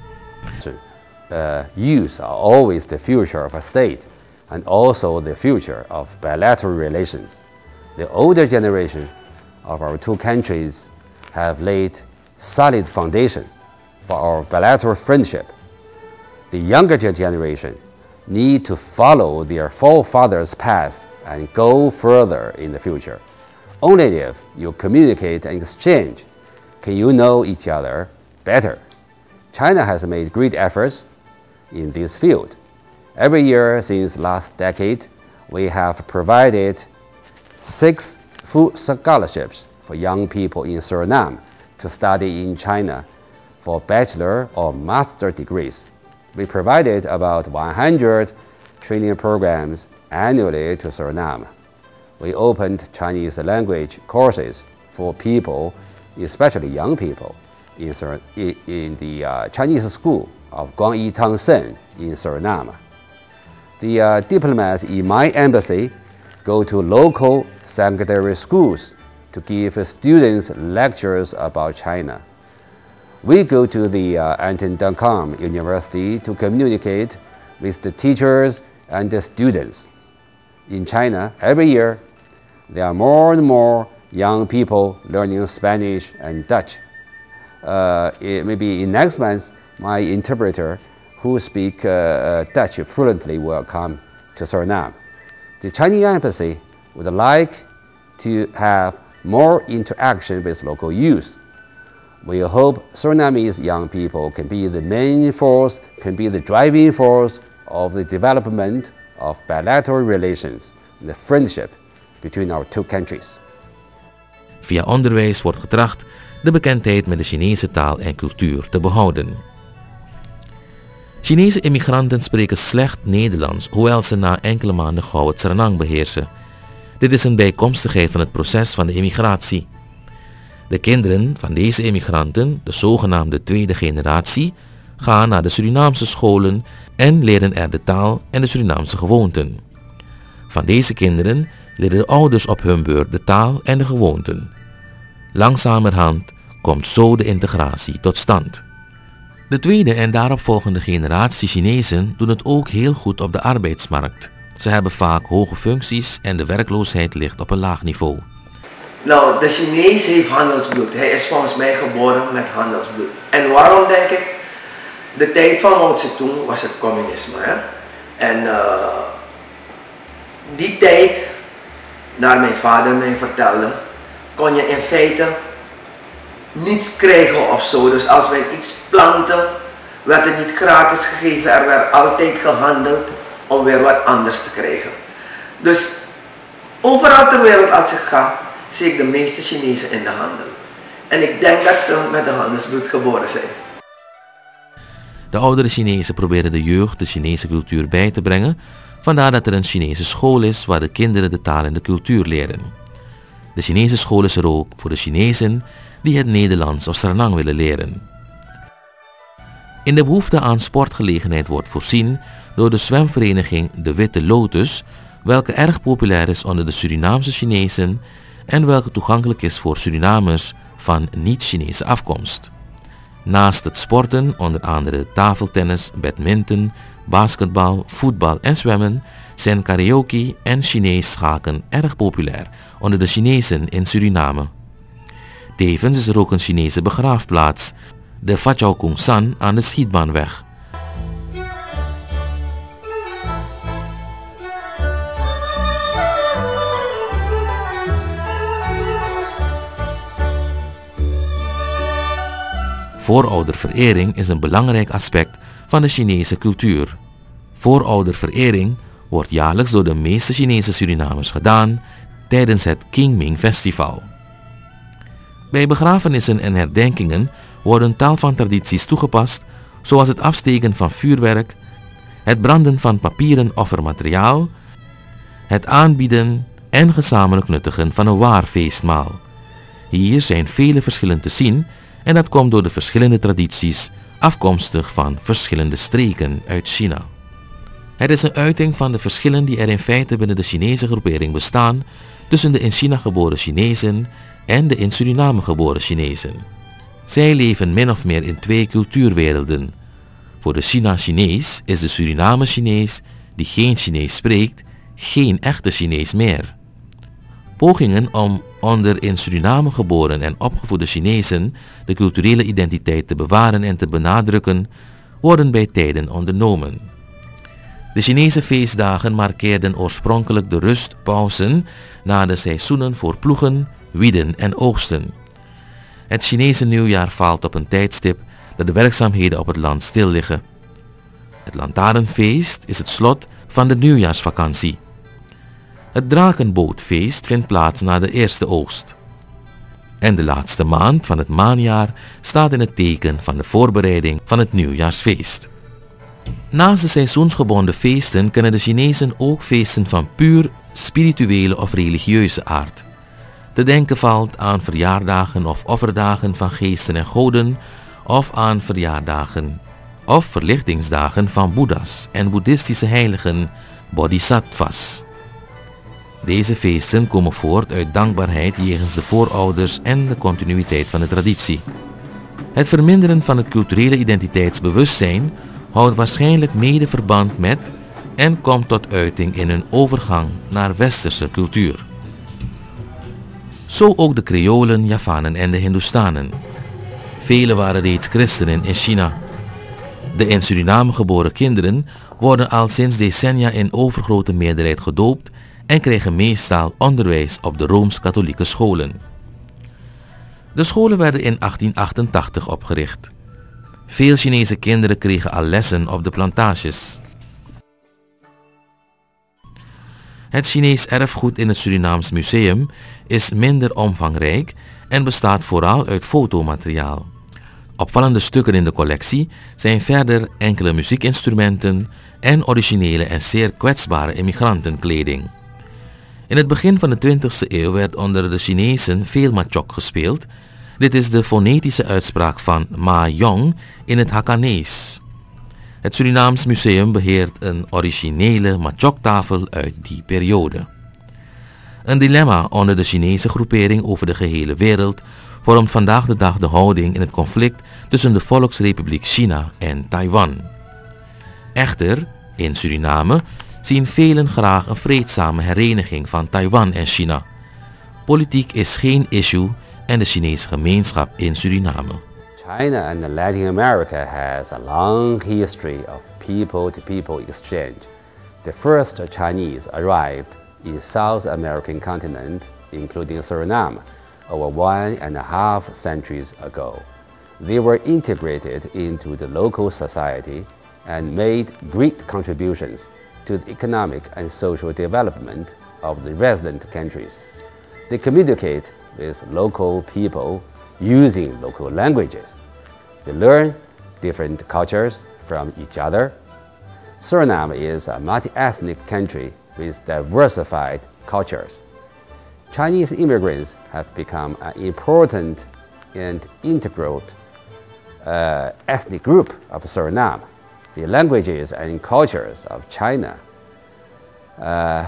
Uh, youth are always the future of a state and also the future of bilateral relations. The older generation of our two countries have laid solid foundation for our bilateral friendship. The younger generation need to follow their forefathers' path and go further in the future. Only if you communicate and exchange can you know each other better. China has made great efforts in this field. Every year since last decade, we have provided six full scholarships for young people in Suriname to study in China for bachelor or master degrees. We provided about one hundred training programs annually to Suriname. We opened Chinese language courses for people, especially young people, in, Sur in the uh, Chinese school of Guangyi Tangsen in Suriname. The uh, diplomats in my embassy go to local secondary schools to give students lectures about China. We go to the uh, Anton Duncombe University to communicate with the teachers and the students. In China, every year, there are more and more young people learning Spanish and Dutch. Uh, it, maybe in next month, my interpreter who speak uh, uh, Dutch fluently will come to Suriname. The Chinese embassy would like to have more interaction with local youth. We hope Surinamese young people can be the main force, can be the driving force of the development of bilateral relations and the friendship between our two countries. Via onderwijs wordt getracht de bekendheid met de Chinese taal en cultuur te behouden. Chinese immigranten spreken slecht Nederlands, hoewel ze na enkele maanden gauw het Sranang beheersen. Dit is een bijkomstigheid van het proces van de immigratie. De kinderen van deze immigranten, de zogenaamde tweede generatie, gaan naar de Surinaamse scholen en leren er de taal en de Surinaamse gewoonten. Van deze kinderen leren de ouders op hun beurt de taal en de gewoonten. Langzamerhand komt zo de integratie tot stand. De tweede en daaropvolgende generatie Chinezen doen het ook heel goed op de arbeidsmarkt. Ze hebben vaak hoge functies en de werkloosheid ligt op een laag niveau. Nou, de Chinees heeft handelsbloed. Hij is volgens mij geboren met handelsbloed. En waarom denk ik? De tijd van Mao Zedong was het communisme. Hè? En uh, die tijd, naar mijn vader mij vertelde, kon je in feite niets krijgen of zo. Dus als men iets plantte, werd het niet gratis gegeven. Er werd altijd gehandeld om weer wat anders te krijgen. Dus overal ter wereld als ik ga, zie ik de meeste Chinezen in de handel. En ik denk dat ze met de handelsbloed geboren zijn. De oudere Chinezen proberen de jeugd de Chinese cultuur bij te brengen. Vandaar dat er een Chinese school is waar de kinderen de taal en de cultuur leren. De Chinese school is er ook voor de Chinezen die het Nederlands of Sranang willen leren. In de behoefte aan sportgelegenheid wordt voorzien door de zwemvereniging De Witte Lotus, welke erg populair is onder de Surinaamse Chinezen en welke toegankelijk is voor Surinamers van niet-Chinese afkomst. Naast het sporten, onder andere tafeltennis, badminton, basketbal, voetbal en zwemmen, zijn karaoke en Chinees schaken erg populair onder de Chinezen in Suriname. Tevens is er ook een Chinese begraafplaats, de Pha Chow Kung San aan de Schietbaanweg. Voorouderverering is een belangrijk aspect van de Chinese cultuur. Voorouderverering wordt jaarlijks door de meeste Chinese Surinamers gedaan tijdens het Qingming Festival. Bij begrafenissen en herdenkingen worden tal van tradities toegepast, zoals het afsteken van vuurwerk, het branden van papieren offermateriaal, het aanbieden en gezamenlijk nuttigen van een waar feestmaal. Hier zijn vele verschillen te zien en dat komt door de verschillende tradities afkomstig van verschillende streken uit China. Het is een uiting van de verschillen die er in feite binnen de Chinese groepering bestaan tussen de in China geboren Chinezen en de in Suriname geboren Chinezen. Zij leven min of meer in twee cultuurwerelden. Voor de China-Chinees is de Suriname-Chinees die geen Chinees spreekt, geen echte Chinees meer. Pogingen om onder in Suriname geboren en opgevoede Chinezen de culturele identiteit te bewaren en te benadrukken, worden bij tijden ondernomen. De Chinese feestdagen markeerden oorspronkelijk de rustpauzen na de seizoenen voor ploegen, wieden en oogsten. Het Chinese nieuwjaar valt op een tijdstip dat de werkzaamheden op het land stil liggen. Het Lantaarnfeest is het slot van de nieuwjaarsvakantie. Het Drakenbootfeest vindt plaats na de eerste oogst. En de laatste maand van het maanjaar staat in het teken van de voorbereiding van het nieuwjaarsfeest. Naast de seizoensgebonden feesten kennen de Chinezen ook feesten van puur spirituele of religieuze aard. Te denken valt aan verjaardagen of offerdagen van geesten en goden, of aan verjaardagen of verlichtingsdagen van boeddha's en boeddhistische heiligen, bodhisattvas. Deze feesten komen voort uit dankbaarheid jegens de voorouders en de continuïteit van de traditie. Het verminderen van het culturele identiteitsbewustzijn houdt waarschijnlijk mede verband met en komt tot uiting in hun overgang naar westerse cultuur. Zo ook de Creolen, Javanen en de Hindoestanen. Velen waren reeds christenen in China. De in Suriname geboren kinderen worden al sinds decennia in overgrote meerderheid gedoopt en krijgen meestal onderwijs op de Rooms-Katholieke scholen. De scholen werden in achttien achtentachtig opgericht. Veel Chinese kinderen kregen al lessen op de plantages. Het Chinees erfgoed in het Surinaams Museum is minder omvangrijk en bestaat vooral uit fotomateriaal. Opvallende stukken in de collectie zijn verder enkele muziekinstrumenten en originele en zeer kwetsbare immigrantenkleding. In het begin van de twintigste eeuw werd onder de Chinezen veel Machok gespeeld. Dit is de fonetische uitspraak van Ma Yong in het Hakkanees. Het Surinaams Museum beheert een originele machoktafel uit die periode. Een dilemma onder de Chinese groepering over de gehele wereld vormt vandaag de dag de houding in het conflict tussen de Volksrepubliek China en Taiwan. Echter, in Suriname zien velen graag een vreedzame hereniging van Taiwan en China. Politiek is geen issue en de Chinese gemeenschap in Suriname. China and Latin America has a long history of people-to-people exchange. The first Chinese arrived in South American continent, including Suriname, over one and a half centuries ago. They were integrated into the local society and made great contributions to the economic and social development of the resident countries. They communicate with local people using local languages. They learn different cultures from each other. Suriname is a multi-ethnic country with diversified cultures. Chinese immigrants have become an important and integral uh, ethnic group of Suriname. The languages and cultures of China uh,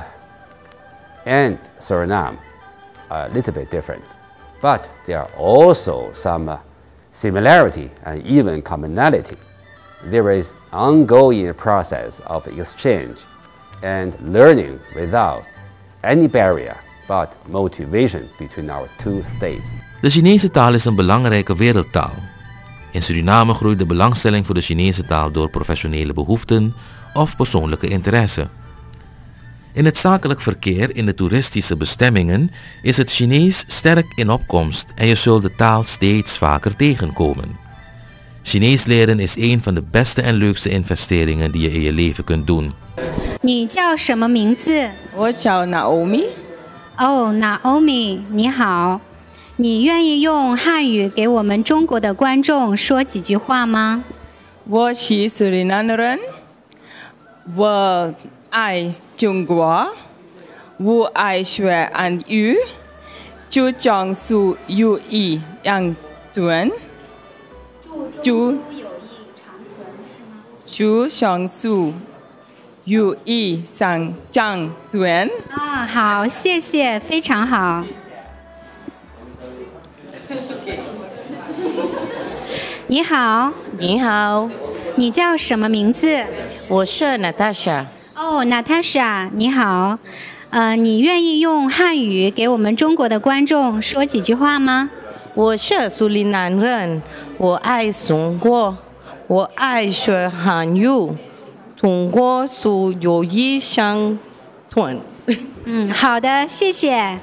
and Suriname are a little bit different, but there are also some uh, similarity and even commonality. There is ongoing process of exchange and learning without any barrier but motivation between our two states. De Chinese taal is een belangrijke wereldtaal. In Suriname groeit de belangstelling voor de Chinese taal door professionele behoeften of persoonlijke interesse. In het zakelijk verkeer in de toeristische bestemmingen is het Chinees sterk in opkomst en je zult de taal steeds vaker tegenkomen. Chinees leren is een van de beste en leukste investeringen die je in je leven kunt doen. 你叫什么名字？ 我叫 Naomi。 哦 ，Naomi， 你好。你愿意用汉语给我们中国的观众说几句话吗？ 我是苏里南人，我爱中国，我爱学汉语，就讲述友谊长存。就就讲述友谊长长存。 啊，好，谢谢，非常好。你好， 你好， 你叫什么名字？ 我是 Natasha。 哦 ，Natasha， 你好。呃，你愿意用汉语给我们中国的观众说几句话吗？ 我是苏里南人，我爱中国，我爱学汉语，中国是友谊相存。 嗯，好的，谢谢。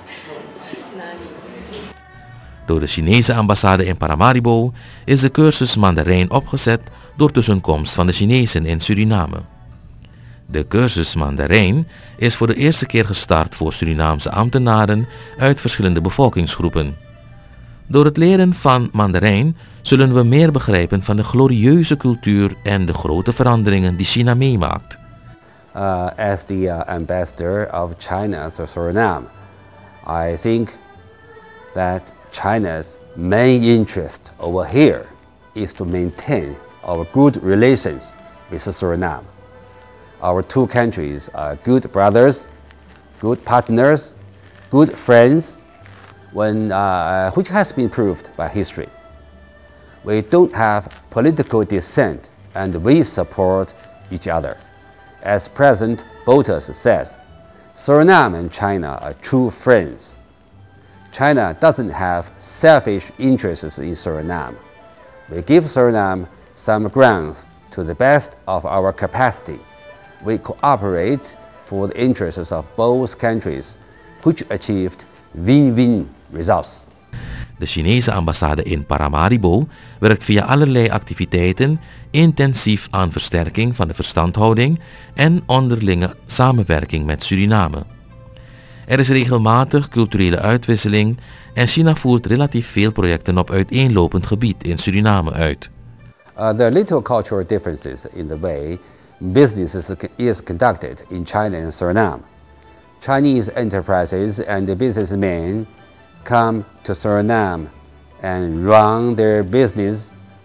Door de Chinese ambassade in Paramaribo is de cursus Mandarijn opgezet door tussenkomst van de Chinezen in Suriname. De cursus Mandarijn is voor de eerste keer gestart voor Surinaamse ambtenaren uit verschillende bevolkingsgroepen. Door het leren van Mandarijn zullen we meer begrijpen van de glorieuze cultuur en de grote veranderingen die China meemaakt. Uh, as the uh, ambassador of China to Suriname, I think that China's main interest over here is to maintain our good relations with Suriname. Our two countries are good brothers, good partners, good friends, when, uh, which has been proved by history. We don't have political dissent and we support each other. As President Bottas says, Suriname and China are true friends. China doesn't have selfish interests in Suriname. We give Suriname some grants to the best of our capacity. We cooperate for the interests of both countries, which achieved win-win results. De Chinese ambassade in Paramaribo werkt via allerlei activiteiten intensief aan versterking van de verstandhouding en onderlinge samenwerking met Suriname. Er is regelmatig culturele uitwisseling en China voert relatief veel projecten op uiteenlopend gebied in Suriname uit. Uh, there are little cultural differences in the way business is, is conducted in China and Suriname. Chinese enterprises and businessmen come to Suriname and run their business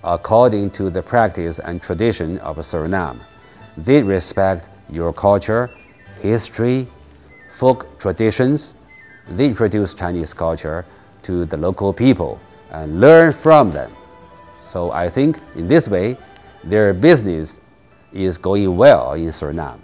according to the practice and tradition of Suriname. They respect your culture, history, folk traditions. They introduce Chinese culture to the local people and learn from them. So I think in this way, their business is going well in Suriname.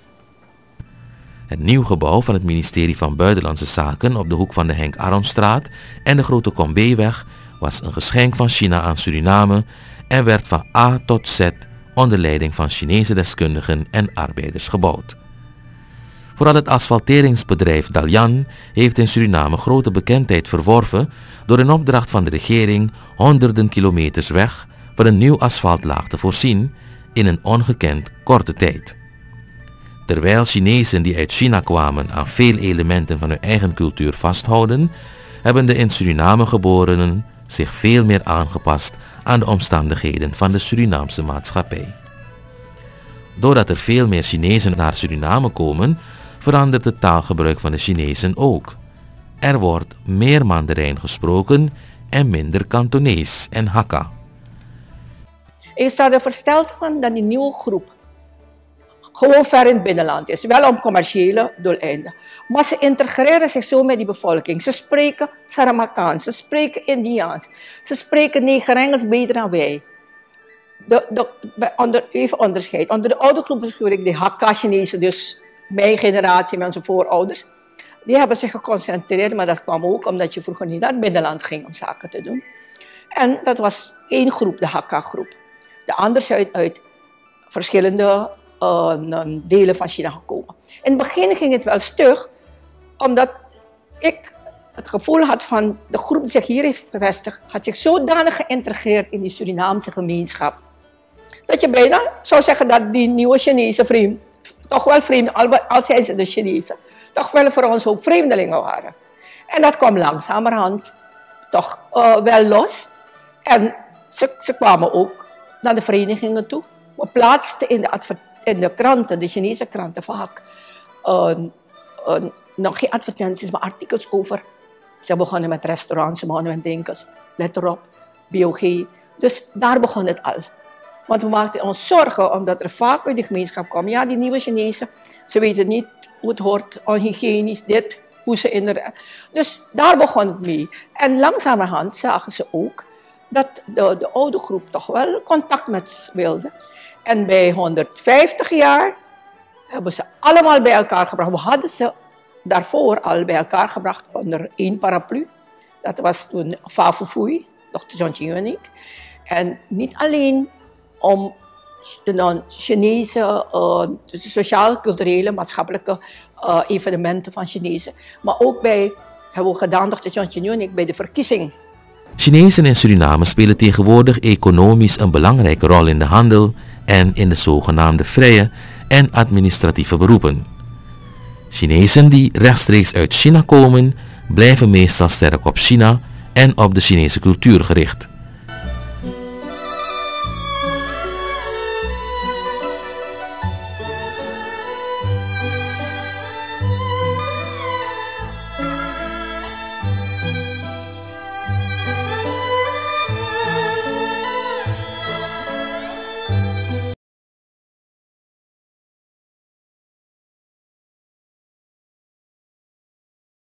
Het nieuw gebouw van het ministerie van Buitenlandse Zaken op de hoek van de Henk Aronstraat en de Grote Kombeeweg was een geschenk van China aan Suriname en werd van A tot Z onder leiding van Chinese deskundigen en arbeiders gebouwd. Vooral het asfalteringsbedrijf Dalian heeft in Suriname grote bekendheid verworven door in opdracht van de regering honderden kilometers weg van een nieuw asfaltlaag te voorzien in een ongekend korte tijd. Terwijl Chinezen die uit China kwamen aan veel elementen van hun eigen cultuur vasthouden, hebben de in Suriname geborenen zich veel meer aangepast aan de omstandigheden van de Surinaamse maatschappij. Doordat er veel meer Chinezen naar Suriname komen, verandert het taalgebruik van de Chinezen ook. Er wordt meer Mandarijn gesproken en minder Kantonees en Hakka. Ik sta er versteld van dat die nieuwe groep gewoon ver in het binnenland is, wel om commerciële doeleinden. Maar ze integreren zich zo met die bevolking. Ze spreken Saramakaans, ze spreken Indiaans, ze spreken Neger-Engels beter dan wij. De, de, onder, even onderscheid. Onder de oude groep beschouw ik de Hakka-Chinezen, dus mijn generatie, mijn voorouders. Die hebben zich geconcentreerd, maar dat kwam ook omdat je vroeger niet naar het binnenland ging om zaken te doen. En dat was één groep, de Hakka-groep. De anderen zijn uit verschillende uh, delen van China gekomen. In het begin ging het wel stug, omdat ik het gevoel had van de groep die zich hier heeft gevestigd, had zich zodanig geïntegreerd in die Surinaamse gemeenschap. Dat je bijna zou zeggen dat die nieuwe Chinese vrienden, toch wel vreemden, al zijn ze de Chinezen, toch wel voor ons ook vreemdelingen waren. En dat kwam langzamerhand toch uh, wel los. En ze, ze kwamen ook naar de verenigingen toe. We plaatsten in de, in de kranten, de Chinese kranten vaak, uh, uh, nog geen advertenties, maar artikels over. Ze begonnen met restaurants, ze begonnen met winkels, let erop, biologie. Dus daar begon het al. Want we maakten ons zorgen, omdat er vaak uit de gemeenschap kwam. Ja, die nieuwe Chinezen, ze weten niet hoe het hoort, onhygiënisch, dit, hoe ze in de... Dus daar begon het mee. En langzamerhand zagen ze ook dat de, de oude groep toch wel contact met ze wilde. En bij honderdvijftig jaar hebben ze allemaal bij elkaar gebracht. We hadden ze daarvoor al bij elkaar gebracht onder één paraplu. Dat was toen Fafufui, dokter John Chionik. En niet alleen om de Chinese uh, sociaal-culturele, maatschappelijke uh, evenementen van Chinezen, maar ook bij, hebben we gedaan, dokter John Chionik, bij de verkiezing. Chinezen in Suriname spelen tegenwoordig economisch een belangrijke rol in de handel en in de zogenaamde vrije en administratieve beroepen. Chinezen die rechtstreeks uit China komen, blijven meestal sterk op China en op de Chinese cultuur gericht.